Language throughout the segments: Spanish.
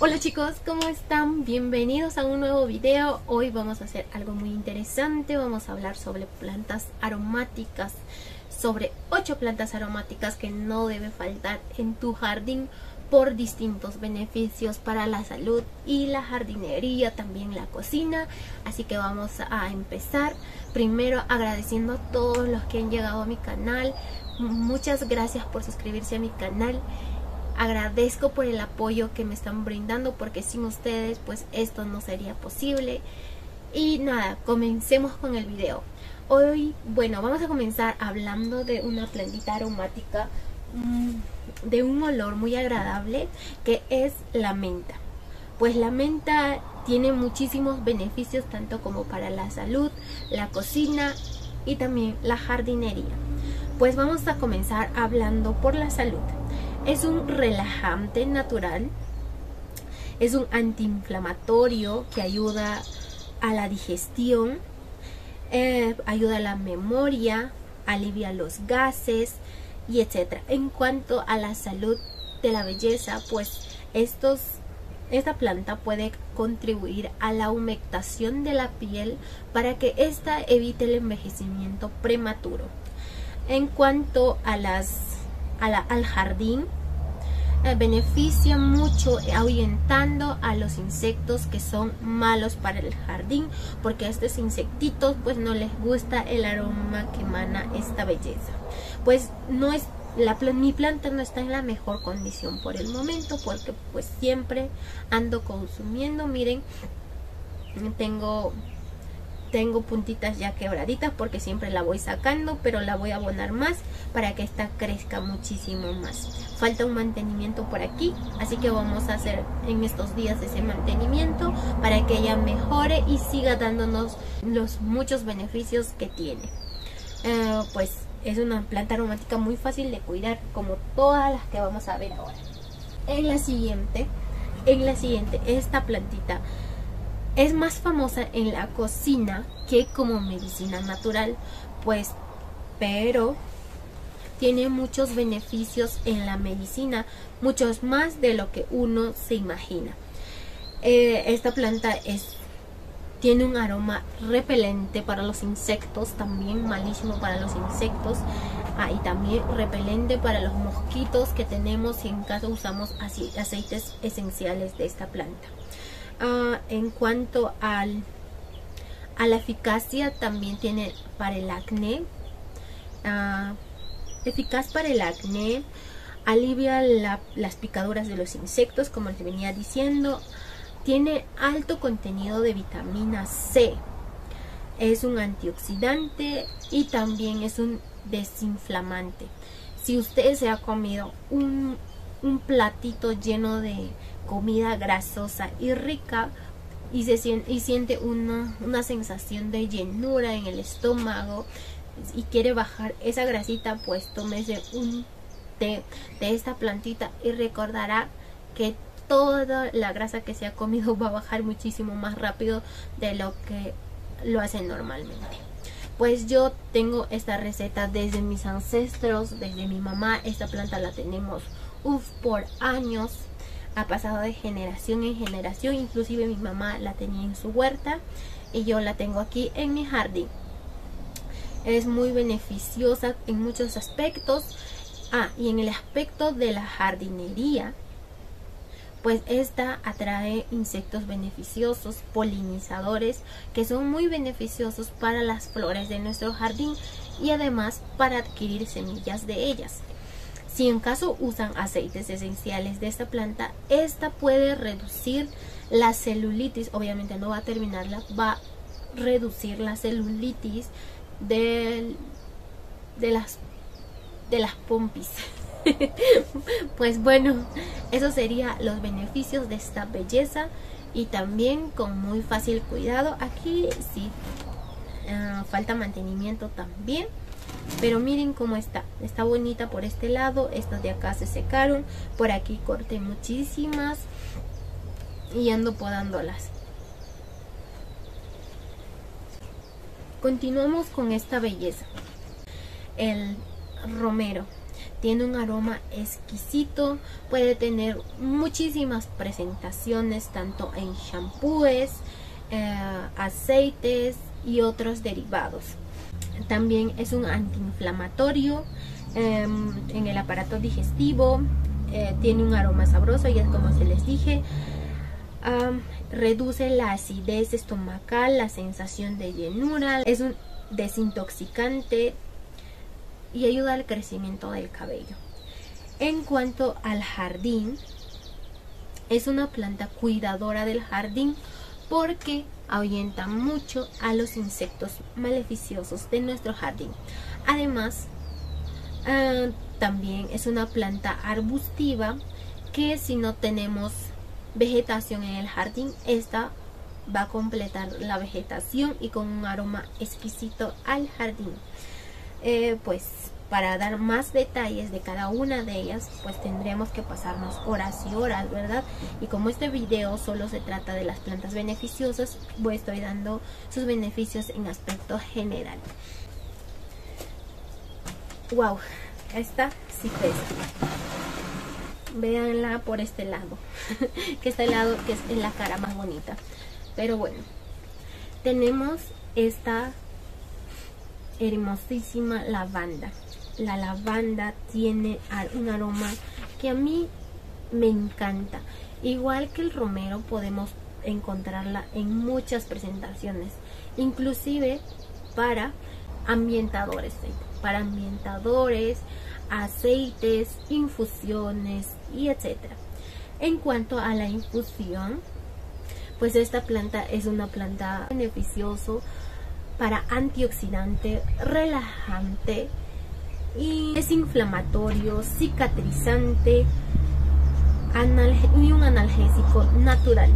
Hola chicos, ¿cómo están? Bienvenidos a un nuevo video. Hoy vamos a hacer algo muy interesante. Vamos a hablar sobre plantas aromáticas, sobre 8 plantas aromáticas que no deben faltar en tu jardín por distintos beneficios para la salud y la jardinería, también la cocina. Así que vamos a empezar primero agradeciendo a todos los que han llegado a mi canal. Muchas gracias por suscribirse a mi canal. Agradezco por el apoyo que me están brindando, porque sin ustedes pues esto no sería posible. Y nada, comencemos con el video. Hoy, bueno, vamos a comenzar hablando de una plantita aromática de un olor muy agradable, que es la menta. Pues la menta tiene muchísimos beneficios, tanto como para la salud, la cocina y también la jardinería. Pues vamos a comenzar hablando por la salud. Es un relajante natural, es un antiinflamatorio que ayuda a la digestión, ayuda a la memoria, alivia los gases y etcétera. En cuanto a la salud de la belleza, pues esta planta puede contribuir a la humectación de la piel para que ésta evite el envejecimiento prematuro. En cuanto a al jardín, beneficia mucho ahuyentando a los insectos que son malos para el jardín, porque a estos insectitos pues no les gusta el aroma que emana esta belleza. Pues no es mi planta no está en la mejor condición por el momento, porque pues siempre ando consumiendo. Miren, tengo puntitas ya quebraditas porque siempre la voy sacando, pero la voy a abonar más para que esta crezca muchísimo más. Falta un mantenimiento por aquí, así que vamos a hacer en estos días ese mantenimiento para que ella mejore y siga dándonos los muchos beneficios que tiene. Pues es una planta aromática muy fácil de cuidar, como todas las que vamos a ver ahora. En la siguiente, esta plantita es más famosa en la cocina que como medicina natural, pues, pero tiene muchos beneficios en la medicina, muchos más de lo que uno se imagina. Esta planta tiene un aroma repelente para los insectos, también malísimo para los insectos, y también repelente para los mosquitos que tenemos si en caso usamos aceites esenciales de esta planta. En cuanto a la eficacia, también tiene para el acné, eficaz para el acné, alivia las picaduras de los insectos, como les venía diciendo. Tiene alto contenido de vitamina C, es un antioxidante y también es un desinflamante. Si usted se ha comido un platito lleno de comida grasosa y rica y siente una sensación de llenura en el estómago y quiere bajar esa grasita, pues tómese un té de esta plantita y recordará que toda la grasa que se ha comido va a bajar muchísimo más rápido de lo que lo hace normalmente. Pues yo tengo esta receta desde mis ancestros, desde mi mamá. Esta planta la tenemos por años, ha pasado de generación en generación. Inclusive mi mamá la tenía en su huerta y yo la tengo aquí en mi jardín. Es muy beneficiosa en muchos aspectos. Y en el aspecto de la jardinería, pues esta atrae insectos beneficiosos, polinizadores, que son muy beneficiosos para las flores de nuestro jardín y además para adquirir semillas de ellas. Si en caso usan aceites esenciales de esta planta, esta puede reducir la celulitis. Obviamente no va a terminarla, va a reducir la celulitis de las pompis. Pues bueno, eso sería los beneficios de esta belleza, y también con muy fácil cuidado. Aquí sí falta mantenimiento también, pero miren cómo está bonita por este lado. Estas de acá se secaron, por aquí corté muchísimas y ando podándolas. Continuamos con esta belleza, el romero. tiene un aroma exquisito, puede tener muchísimas presentaciones tanto en shampoos, aceites y otros derivados. También es un antiinflamatorio en el aparato digestivo, tiene un aroma sabroso y es como se les dije. Reduce la acidez estomacal, la sensación de llenura, es un desintoxicante y ayuda al crecimiento del cabello. En cuanto al jardín, es una planta cuidadora del jardín porque ahuyenta mucho a los insectos maleficiosos de nuestro jardín. Además, también es una planta arbustiva que si no tenemos vegetación en el jardín, esta va a completar la vegetación y con un aroma exquisito al jardín. Pues para dar más detalles de cada una de ellas, pues tendríamos que pasarnos horas y horas, ¿verdad? Y como este video solo se trata de las plantas beneficiosas, estoy dando sus beneficios en aspecto general. Wow, esta sí pesa. Véanla por este lado, que este lado que es en la cara más bonita. Pero bueno, tenemos esta hermosísima lavanda. La lavanda tiene un aroma que a mí me encanta. Igual que el romero, podemos encontrarla en muchas presentaciones, inclusive para ambientadores, aceites, infusiones y etcétera. En cuanto a la infusión, pues esta planta es una planta beneficiosa para antioxidante, relajante y desinflamatorio, cicatrizante y un analgésico natural.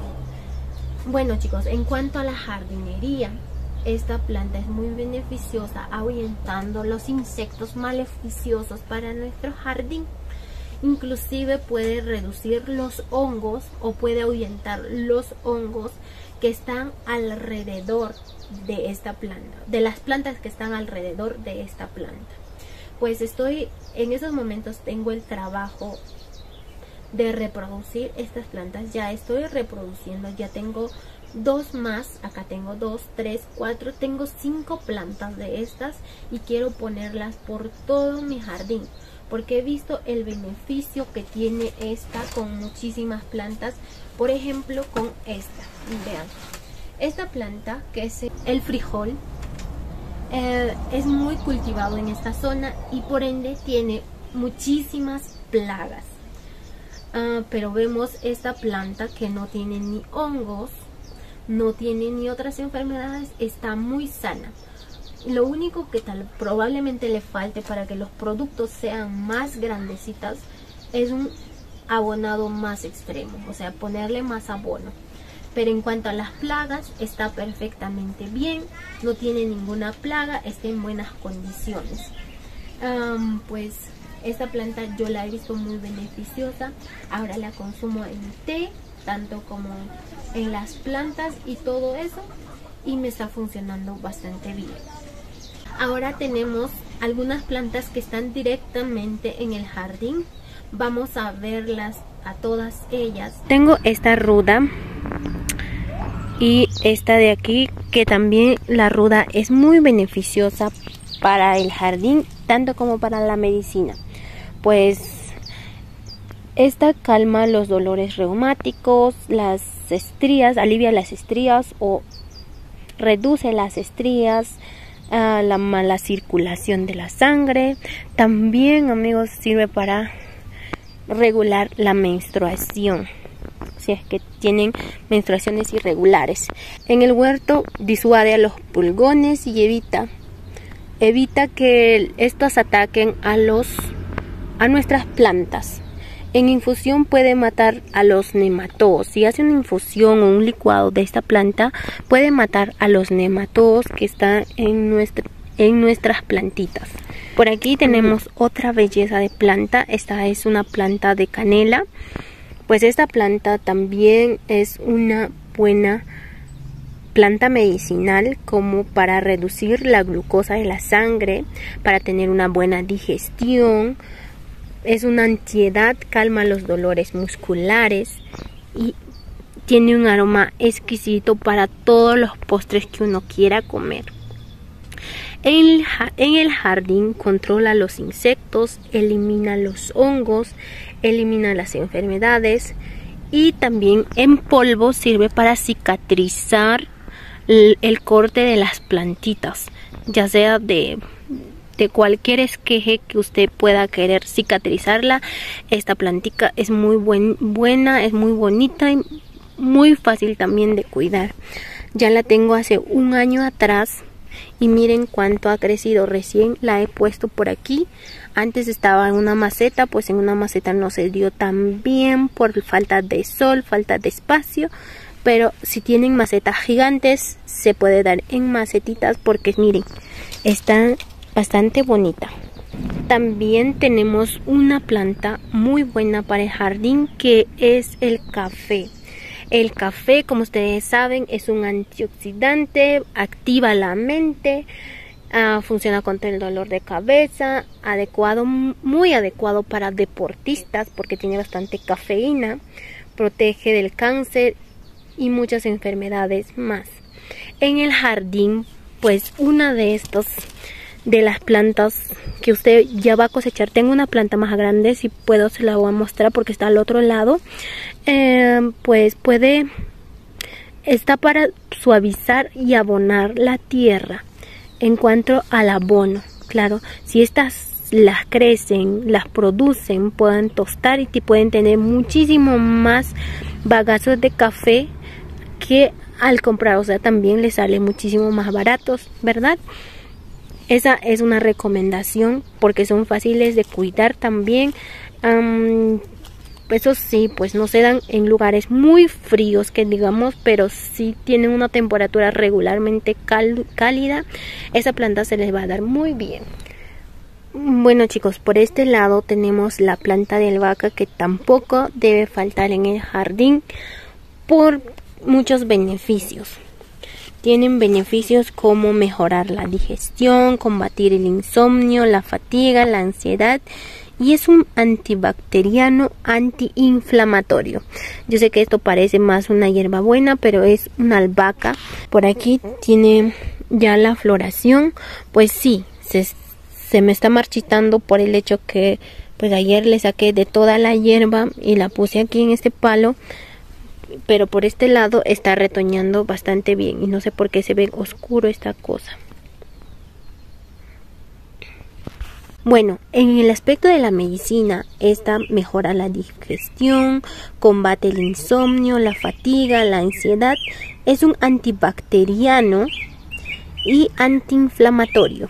Bueno chicos, en cuanto a la jardinería, esta planta es muy beneficiosa ahuyentando los insectos maleficiosos para nuestro jardín. Inclusive puede reducir los hongos o puede ahuyentar los hongos que están alrededor de esta planta, de las plantas que están alrededor de esta planta. Pues en esos momentos tengo el trabajo de reproducir estas plantas. Ya estoy reproduciendo, ya tengo 2 más, acá tengo 2, 3, 4, tengo 5 plantas de estas y quiero ponerlas por todo mi jardín porque he visto el beneficio que tiene esta con muchísimas plantas. Por ejemplo, con esta, vean, esta planta que es el frijol, es muy cultivado en esta zona y por ende tiene muchísimas plagas. Pero vemos esta planta que no tiene ni hongos, no tiene ni otras enfermedades, está muy sana. Lo único que probablemente le falte para que los productos sean más grandecitas es un abonado más extremo, o sea, ponerle más abono. Pero en cuanto a las plagas, está perfectamente bien, no tiene ninguna plaga, está en buenas condiciones. Pues esta planta yo la he visto muy beneficiosa, ahora la consumo en té, tanto como en las plantas y todo eso, y me está funcionando bastante bien. Ahora tenemos algunas plantas que están directamente en el jardín, vamos a verlas a todas ellas. Tengo esta ruda y esta de aquí, que también la ruda es muy beneficiosa para el jardín, tanto como para la medicina. Pues esta calma los dolores reumáticos, las estrías, alivia las estrías o reduce las estrías, la mala circulación de la sangre. También, amigos, sirve para regular la menstruación, si es que tienen menstruaciones irregulares. En el huerto disuade a los pulgones y evita que estos ataquen a nuestras plantas. En infusión puede matar a los nematodos. Si hace una infusión o un licuado de esta planta, puede matar a los nematodos que están en nuestras plantitas. Por aquí tenemos otra belleza de planta. Esta es una planta de canela. Pues esta planta también es una buena planta medicinal, como para reducir la glucosa de la sangre, para tener una buena digestión, es una antiedad, calma los dolores musculares y tiene un aroma exquisito para todos los postres que uno quiera comer. En el jardín controla los insectos, elimina los hongos, elimina las enfermedades y también en polvo sirve para cicatrizar el corte de las plantitas, ya sea de cualquier esqueje que usted pueda querer cicatrizarla. Esta plantica es muy buena, es muy bonita y muy fácil también de cuidar. Ya la tengo hace un año atrás y miren cuánto ha crecido. Recién la he puesto por aquí. Antes estaba en una maceta, pues en una maceta no se dio tan bien por falta de sol, falta de espacio. Pero si tienen macetas gigantes se puede dar en macetitas porque miren, está bastante bonita. También tenemos una planta muy buena para el jardín que es el café. El café, como ustedes saben, es un antioxidante, activa la mente, funciona contra el dolor de cabeza, muy adecuado para deportistas porque tiene bastante cafeína, protege del cáncer y muchas enfermedades más. En el jardín, pues una de las plantas que usted ya va a cosechar, tengo una planta más grande, si puedo se la voy a mostrar porque está al otro lado. Pues está para suavizar y abonar la tierra. En cuanto al abono, claro, si estas las crecen, las producen, pueden tostar y pueden tener muchísimo más bagazos de café que al comprar, o sea, también les sale muchísimo más baratos, ¿verdad? Esa es una recomendación porque son fáciles de cuidar también. Eso sí, pues no se dan en lugares muy fríos que digamos, pero sí tienen una temperatura regularmente cálida. Esa planta se les va a dar muy bien. Bueno chicos, por este lado tenemos la planta de albahaca que tampoco debe faltar en el jardín por muchos beneficios. Tienen beneficios como mejorar la digestión, combatir el insomnio, la fatiga, la ansiedad y es un antibacteriano, antiinflamatorio. Yo sé que esto parece más una hierbabuena, pero es una albahaca. Por aquí tiene ya la floración, pues sí, se me está marchitando por el hecho que pues ayer le saqué de toda la hierba y la puse aquí en este palo. Pero por este lado está retoñando bastante bien y no sé por qué se ve oscuro esta cosa. Bueno, en el aspecto de la medicina, esta mejora la digestión, combate el insomnio, la fatiga, la ansiedad. Es un antibacteriano y antiinflamatorio.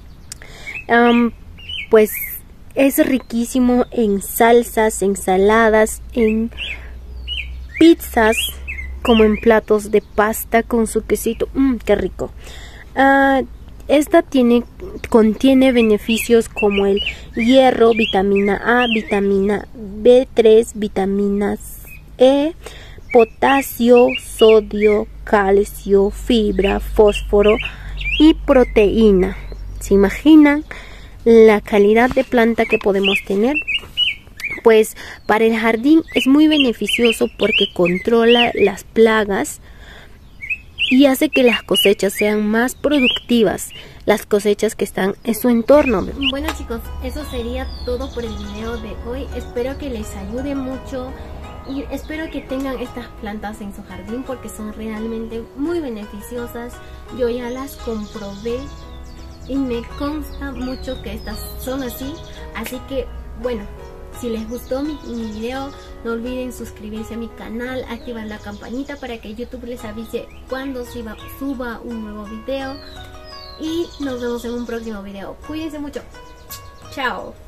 Pues es riquísimo en salsas, ensaladas, en pizzas, como en platos de pasta con su quesito. Qué rico. Esta contiene beneficios como el hierro, vitamina A, vitamina B3, vitaminas E, potasio, sodio, calcio, fibra, fósforo y proteína. ¿Se imaginan la calidad de planta que podemos tener? Pues para el jardín es muy beneficioso porque controla las plagas y hace que las cosechas sean más productivas, las cosechas que están en su entorno. Bueno chicos, eso sería todo por el video de hoy. Espero que les ayude mucho y espero que tengan estas plantas en su jardín porque son realmente muy beneficiosas. Yo ya las comprobé y me consta mucho que estas son así. Así que bueno, si les gustó mi video, no olviden suscribirse a mi canal, activar la campanita para que YouTube les avise cuando suba un nuevo video. Y nos vemos en un próximo video. Cuídense mucho. Chao.